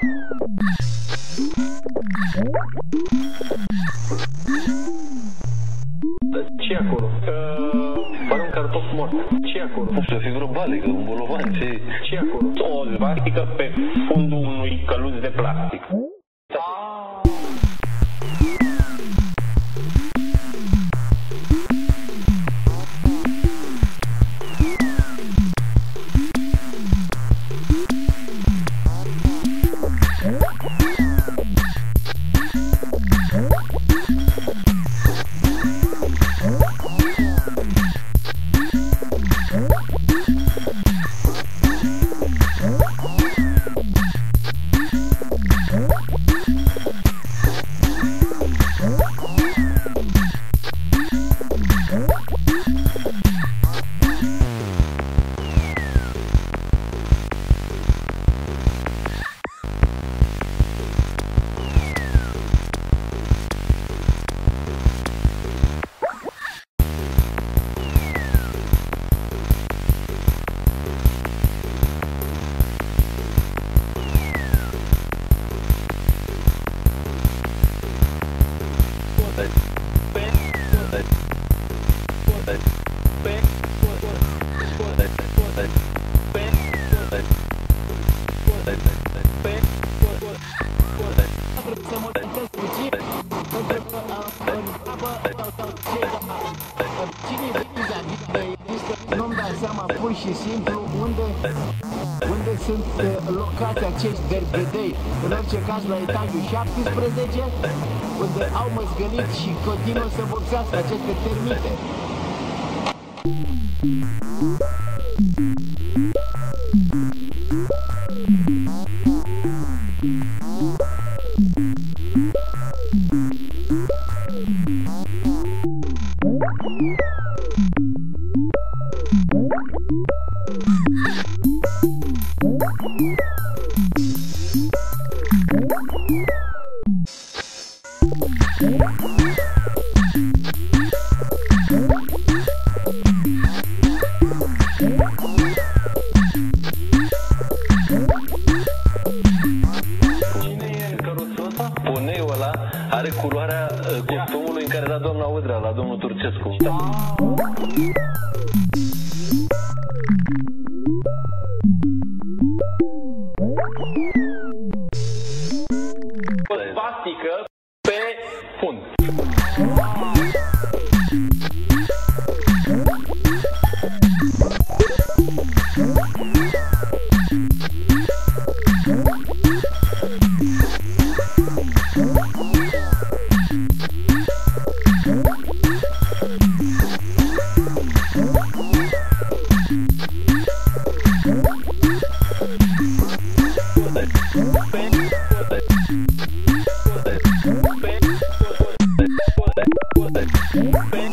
Ce acolo? Pare un cartof mort. Ce acolo? Nu știu, fi vreo balecă, un bolovan, ce acolo? O svastică pe fundul unui căluț de plastic. Nu-mi dau seama pur și simplu unde sunt locați acești derbedei. În orice caz la etajul 17, unde au măzgălit și continuă să vopsească aceste termite. Poneiul ăla are culoarea costumului în care era doamna Udrea la domnul Turcescu. O svastică pe fund. Pe